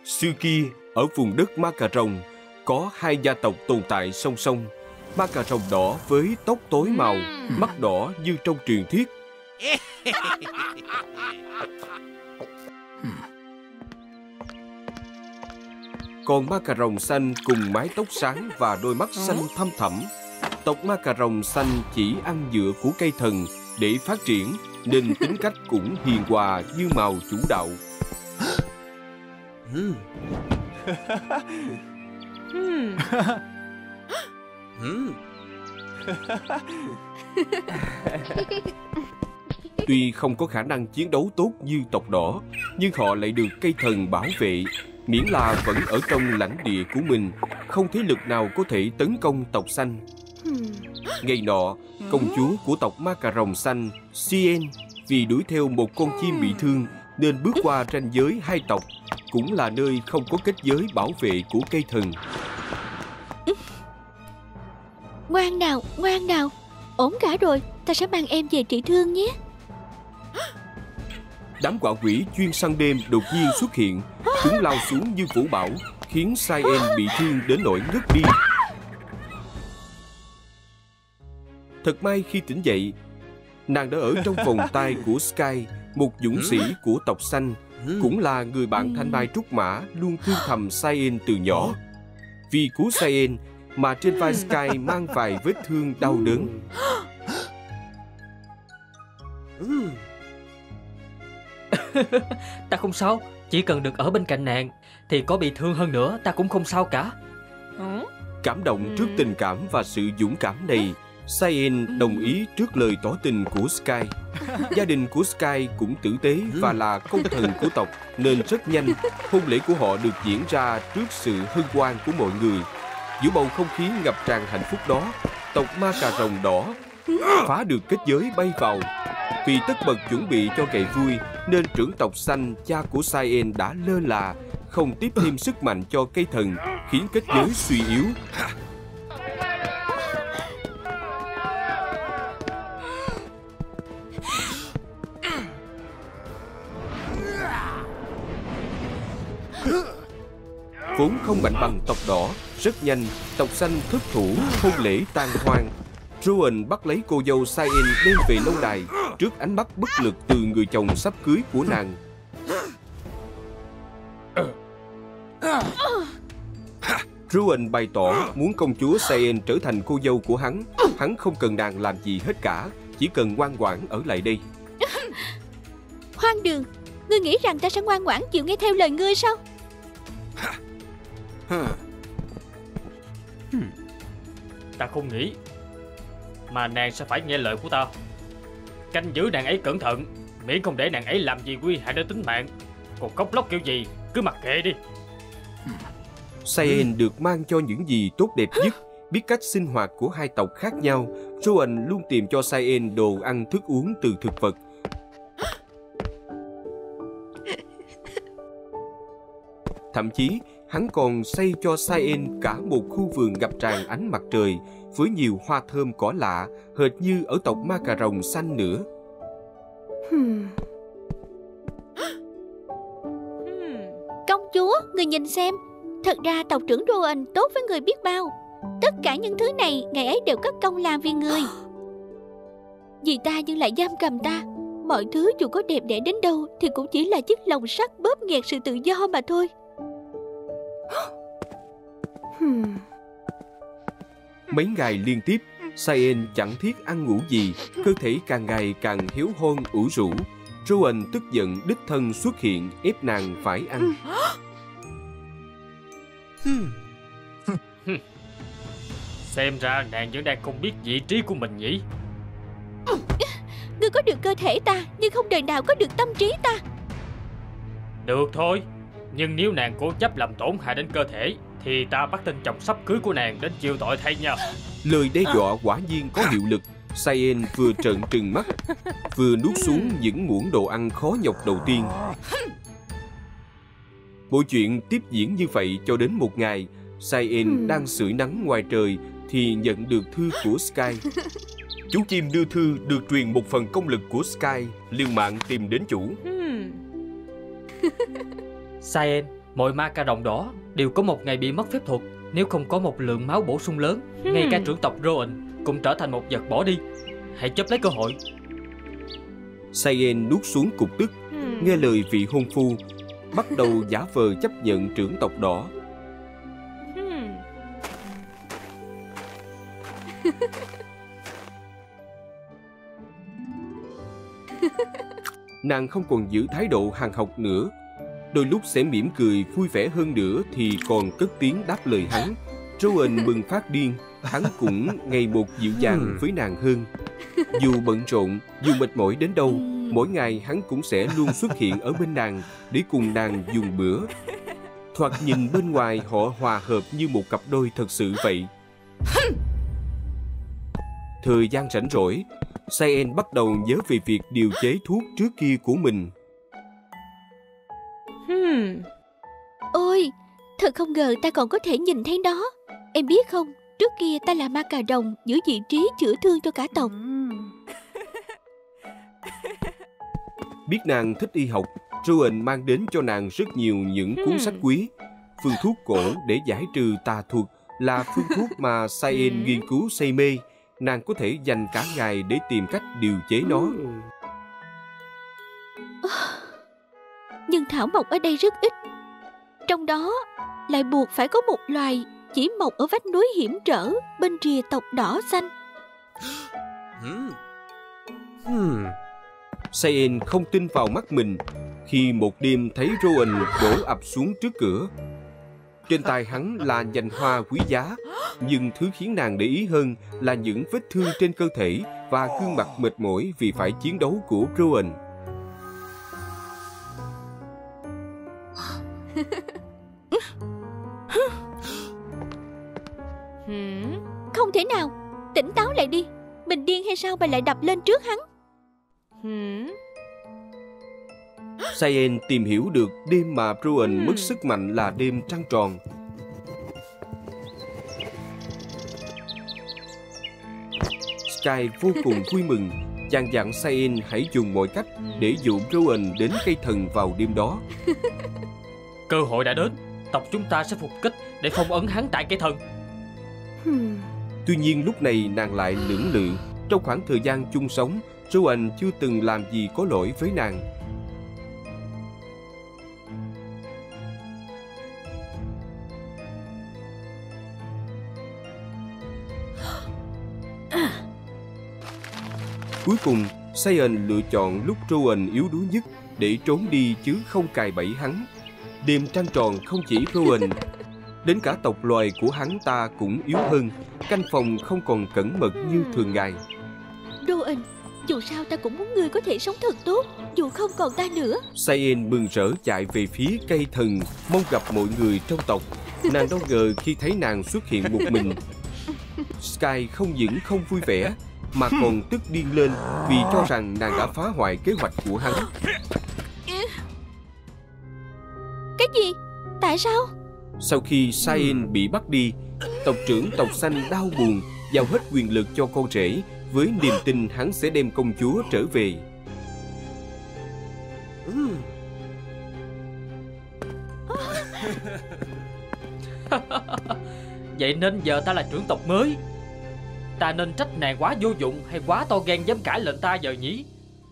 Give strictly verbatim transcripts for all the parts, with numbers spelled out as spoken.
Xưa kia, ở vùng đất Ma Cà Rồng, có hai gia tộc tồn tại song song. Ma Cà Rồng đỏ với tóc tối màu, mắt đỏ như trong truyền thuyết. Còn Ma Cà Rồng xanh cùng mái tóc sáng và đôi mắt xanh thăm thẳm. Tộc Ma Cà Rồng xanh chỉ ăn dựa của cây thần để phát triển, nên tính cách cũng hiền hòa như màu chủ đạo. Tuy không có khả năng chiến đấu tốt như tộc đỏ, nhưng họ lại được cây thần bảo vệ, miễn là vẫn ở trong lãnh địa của mình, không thế lực nào có thể tấn công tộc xanh. Ngày nọ, công chúa của tộc Ma Cà Rồng xanh, Cien, vì đuổi theo một con chim bị thương nên bước qua ranh giới hai tộc, cũng là nơi không có kết giới bảo vệ của cây thần. Ngoan nào, ngoan nào, ổn cả rồi, ta sẽ mang em về trị thương nhé. Đám quạ quỷ chuyên săn đêm đột nhiên xuất hiện, chúng lao xuống như vũ bão, khiến Cien bị thương đến nỗi ngất đi. Thật may khi tỉnh dậy, nàng đã ở trong vòng tay của Sky, một dũng sĩ của tộc xanh, cũng là người bạn thanh mai trúc mã luôn thương thầm Cien từ nhỏ. Vì cứu Cien mà trên vai Sky mang vài vết thương đau đớn. Ta không sao, chỉ cần được ở bên cạnh nàng thì có bị thương hơn nữa ta cũng không sao cả. Cảm động trước tình cảm và sự dũng cảm này, Cien đồng ý trước lời tỏ tình của Sky. Gia đình của Sky cũng tử tế và là công thần của tộc, nên rất nhanh hôn lễ của họ được diễn ra trước sự hân hoan của mọi người. Giữa bầu không khí ngập tràn hạnh phúc đó, tộc Ma Cà Rồng đỏ phá được kết giới bay vào. Vì tất bật chuẩn bị cho ngày vui, nên trưởng tộc xanh, cha của Cien đã lơ là, không tiếp thêm sức mạnh cho cây thần, khiến kết giới suy yếu. Vốn không mạnh bằng tộc đỏ, rất nhanh tộc xanh thất thủ, hôn lễ tan hoang. Rowan bắt lấy cô dâu Cien đem về lâu đài trước ánh mắt bất lực từ người chồng sắp cưới của nàng. Rowan bày tỏ muốn công chúa Cien trở thành cô dâu của hắn. Hắn không cần nàng làm gì hết cả, chỉ cần ngoan ngoãn ở lại đây. Hoang đường, ngươi nghĩ rằng ta sẽ ngoan ngoãn chịu nghe theo lời ngươi sao? Ta không nghĩ mà nàng sẽ phải nghe lời của ta. Canh giữ nàng ấy cẩn thận, miễn không để nàng ấy làm gì nguy hại đến tính mạng. Còn khóc lóc kiểu gì cứ mặc kệ đi. Cien được mang cho những gì tốt đẹp nhất, biết cách sinh hoạt của hai tộc khác nhau. Rowan luôn tìm cho Cien đồ ăn thức uống từ thực vật. Thậm chí hắn còn xây cho Cien cả một khu vườn ngập tràn ánh mặt trời, với nhiều hoa thơm cỏ lạ, hệt như ở tộc Ma Cà Rồng xanh nữa. Công chúa, người nhìn xem, thật ra tộc trưởng Rowan tốt với người biết bao. Tất cả những thứ này ngày ấy đều cất công làm vì người. Vì ta nhưng lại giam cầm ta. Mọi thứ dù có đẹp đẽ đến đâu thì cũng chỉ là chiếc lồng sắt bóp nghẹt sự tự do mà thôi. Mấy ngày liên tiếp, Cien chẳng thiết ăn ngủ gì, cơ thể càng ngày càng hiếu hon ủ rũ. Rowan tức giận đích thân xuất hiện ép nàng phải ăn. Xem ra nàng vẫn đang không biết vị trí của mình nhỉ. Ngươi có được cơ thể ta, nhưng không đời nào có được tâm trí ta. Được thôi, nhưng nếu nàng cố chấp làm tổn hại đến cơ thể thì ta bắt tên chồng sắp cưới của nàng đến chịu tội thay nha. Lời đe dọa quả nhiên có hiệu lực. Cien vừa trợn trừng mắt, vừa nuốt xuống những muỗng đồ ăn khó nhọc đầu tiên. Mọi chuyện tiếp diễn như vậy cho đến một ngày, Cien đang sưởi nắng ngoài trời thì nhận được thư của Sky. Chú chim đưa thư được truyền một phần công lực của Sky, liều mạng tìm đến chủ. Cien, Mọi ma cà rồng đỏ đều có một ngày bị mất phép thuật. Nếu không có một lượng máu bổ sung lớn, hmm. ngay cả trưởng tộc Rowan cũng trở thành một vật bỏ đi. Hãy chấp lấy cơ hội. Cyan nuốt xuống cục tức, hmm. nghe lời vị hôn phu, bắt đầu giả vờ chấp nhận trưởng tộc đỏ. Hmm. Nàng không còn giữ thái độ hàng học nữa. Đôi lúc sẽ mỉm cười vui vẻ hơn nữa thì còn cất tiếng đáp lời hắn. Rowan mừng phát điên, hắn cũng ngày một dịu dàng với nàng hơn. Dù bận rộn, dù mệt mỏi đến đâu, mỗi ngày hắn cũng sẽ luôn xuất hiện ở bên nàng để cùng nàng dùng bữa. Thoạt nhìn bên ngoài họ hòa hợp như một cặp đôi thật sự vậy. Thời gian rảnh rỗi, Cyan bắt đầu nhớ về việc điều chế thuốc trước kia của mình. Hmm. Ôi, thật không ngờ ta còn có thể nhìn thấy nó. Em biết không, trước kia ta là ma cà rồng giữ vị trí chữa thương cho cả tộc. Biết nàng thích y học, Rowan mang đến cho nàng rất nhiều những cuốn hmm. sách quý. Phương thuốc cổ để giải trừ tà thuật là phương thuốc mà Cyan nghiên cứu say mê. Nàng có thể dành cả ngày để tìm cách điều chế nó. Nhưng thảo mộc ở đây rất ít. Trong đó lại buộc phải có một loài chỉ mọc ở vách núi hiểm trở bên rìa tộc đỏ xanh. Hmm. Cyan không tin vào mắt mình khi một đêm thấy Rowan đổ ập xuống trước cửa. Trên tay hắn là nhành hoa quý giá, nhưng thứ khiến nàng để ý hơn là những vết thương trên cơ thể và gương mặt mệt mỏi vì phải chiến đấu của Rowan. Không thể nào, tỉnh táo lại đi. Mình điên hay sao mà lại đập lên trước hắn? Cyan tìm hiểu được đêm mà Rowan mất sức mạnh là đêm trăng tròn. Sky vô cùng vui mừng, dàn dặn Cyan hãy dùng mọi cách để dụ Rowan đến cây thần vào đêm đó. Cơ hội đã đến, tộc chúng ta sẽ phục kích để phong ấn hắn tại cây thần. Tuy nhiên lúc này nàng lại lưỡng lự. Trong khoảng thời gian chung sống, Rowan chưa từng làm gì có lỗi với nàng. Cuối cùng, Cyan lựa chọn lúc Rowan yếu đuối nhất để trốn đi chứ không cài bẫy hắn. Đêm trăng tròn không chỉ Rowan, đến cả tộc loài của hắn ta cũng yếu hơn. Canh phòng không còn cẩn mật như thường ngày. Rowan, dù sao ta cũng muốn ngươi có thể sống thật tốt, dù không còn ta nữa. Cyan mừng rỡ chạy về phía cây thần, mong gặp mọi người trong tộc. Nàng đâu ngờ khi thấy nàng xuất hiện một mình. Sky không những không vui vẻ mà còn tức điên lên vì cho rằng nàng đã phá hoại kế hoạch của hắn. Cái gì? Tại sao? Sau khi Cyan bị bắt đi, tộc trưởng tộc xanh đau buồn giao hết quyền lực cho con rể với niềm tin hắn sẽ đem công chúa trở về. Vậy nên giờ ta là trưởng tộc mới. Ta nên trách nàng quá vô dụng hay quá to gan dám cãi lệnh ta giờ nhỉ?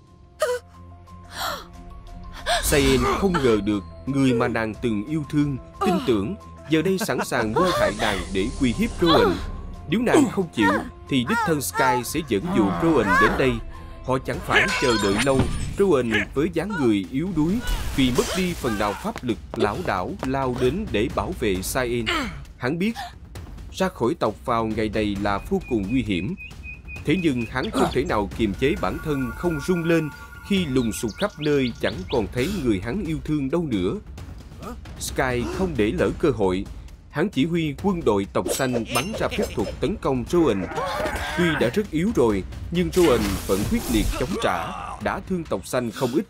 Cyan không ngờ được người mà nàng từng yêu thương, tin tưởng giờ đây sẵn sàng mưu hại nàng để uy hiếp Rowan. Nếu nàng không chịu thì đích thân Sky sẽ dẫn dụ Rowan đến đây. Họ chẳng phải chờ đợi lâu. Rowan với dáng người yếu đuối vì mất đi phần nào pháp lực lảo đảo lao đến để bảo vệ Cyan. Hắn biết ra khỏi tộc vào ngày này là vô cùng nguy hiểm. Thế nhưng hắn không thể nào kiềm chế bản thân không rung lên khi lùng sục khắp nơi chẳng còn thấy người hắn yêu thương đâu nữa. Sky không để lỡ cơ hội. Hắn chỉ huy quân đội tộc xanh bắn ra phép thuật tấn công Rowan. Tuy đã rất yếu rồi, nhưng Rowan vẫn quyết liệt chống trả, đã thương tộc xanh không ít.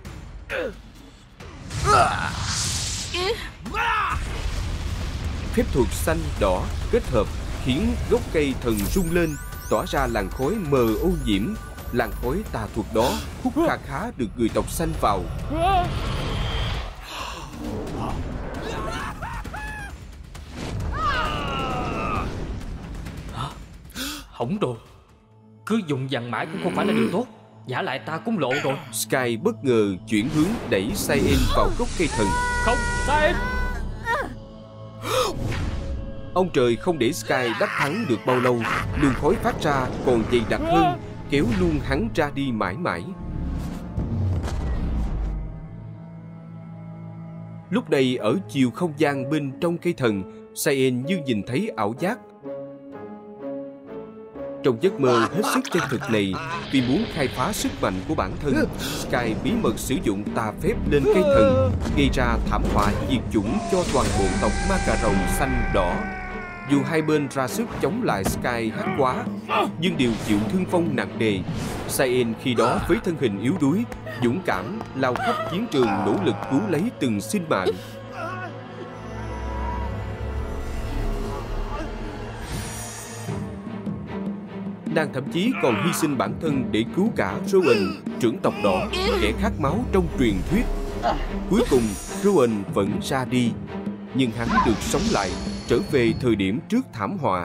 Phép thuật xanh đỏ kết hợp khiến gốc cây thần rung lên, tỏa ra làn khói mờ ô nhiễm. Làn khói tà thuật đó hút kha khá được người tộc xanh vào. Hỏng rồi. Cứ dùng dằn mãi cũng không phải là điều tốt. Giả lại ta cũng lộ rồi. Sky bất ngờ chuyển hướng đẩy Cyan vào gốc cây thần. Không, Cyan! Ông trời không để Sky đắc thắng được bao lâu. Luồng khói phát ra còn dày đặc hơn, kéo luôn hắn ra đi mãi mãi. Lúc này ở chiều không gian bên trong cây thần, Cyan như nhìn thấy ảo giác. Trong giấc mơ hết sức chân thực này, vì muốn khai phá sức mạnh của bản thân, Sky bí mật sử dụng tà phép lên cây thần, gây ra thảm họa diệt chủng cho toàn bộ tộc ma cà rồng xanh đỏ. Dù hai bên ra sức chống lại Sky hắc quá, nhưng đều chịu thương vong nặng nề. Cyan khi đó với thân hình yếu đuối, dũng cảm lao khắp chiến trường nỗ lực cứu lấy từng sinh mạng. Nàng thậm chí còn hy sinh bản thân để cứu cả Rowan, trưởng tộc đỏ, kẻ khát máu trong truyền thuyết. Cuối cùng, Rowan vẫn ra đi, nhưng hắn được sống lại, trở về thời điểm trước thảm họa.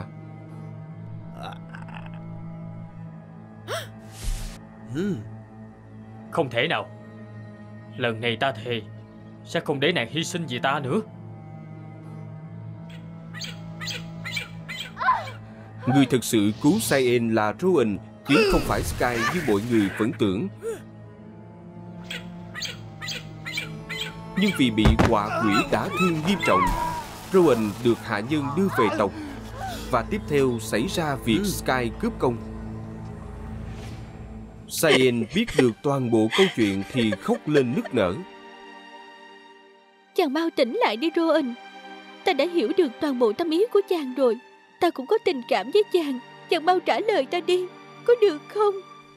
Không thể nào. Lần này ta thề sẽ không để nàng hy sinh vì ta nữa. Người thực sự cứu Cyan là Rowan, chứ không phải Sky như mọi người vẫn tưởng. Nhưng vì bị họa quỷ đả thương nghiêm trọng, Rowan được hạ nhân đưa về tộc. Và tiếp theo xảy ra việc Sky cướp công. Cyan biết được toàn bộ câu chuyện thì khóc lên nức nở. Chàng mau tỉnh lại đi Rowan. Ta đã hiểu được toàn bộ tâm ý của chàng rồi. Ta cũng có tình cảm với chàng. Chàng mau trả lời ta đi, có được không?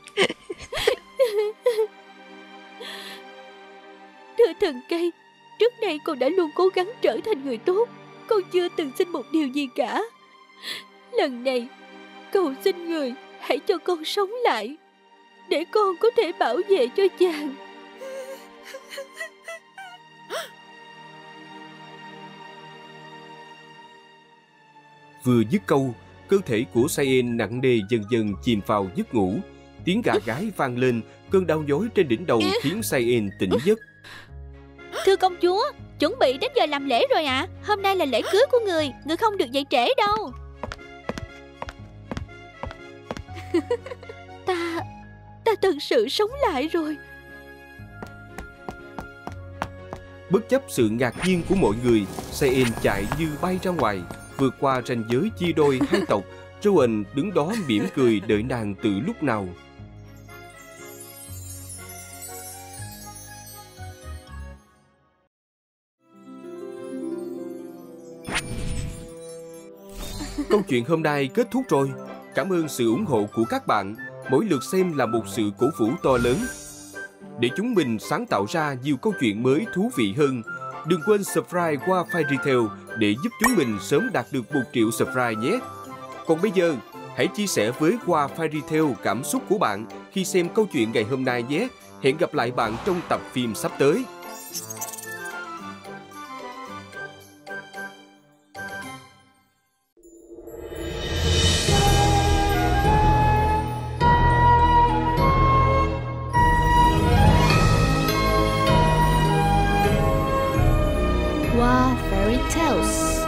Thưa thần cây, trước đây con đã luôn cố gắng trở thành người tốt. Con chưa từng xin một điều gì cả. Lần này cầu xin người hãy cho con sống lại, để con có thể bảo vệ cho chàng. Vừa dứt câu, cơ thể của Cyan nặng nề dần dần chìm vào giấc ngủ. Tiếng gà gáy vang lên, cơn đau nhói trên đỉnh đầu khiến Cyan tỉnh giấc. Thưa công chúa, chuẩn bị đến giờ làm lễ rồi ạ. À. Hôm nay là lễ cưới của người, người không được dậy trễ đâu. Ta, ta thật sự sống lại rồi. Bất chấp sự ngạc nhiên của mọi người, Cyan chạy như bay ra ngoài, vượt qua ranh giới chia đôi hai tộc. Rowan đứng đó mỉm cười đợi nàng từ lúc nào. Câu chuyện hôm nay kết thúc rồi. Cảm ơn sự ủng hộ của các bạn. Mỗi lượt xem là một sự cổ vũ to lớn để chúng mình sáng tạo ra nhiều câu chuyện mới thú vị hơn. Đừng quên subscribe qua Fairy Tail để giúp chúng mình sớm đạt được một triệu subscribe nhé. Còn bây giờ, hãy chia sẻ với Hoa Fairy Tail cảm xúc của bạn khi xem câu chuyện ngày hôm nay nhé. Hẹn gặp lại bạn trong tập phim sắp tới. Hoa Fairy Tales.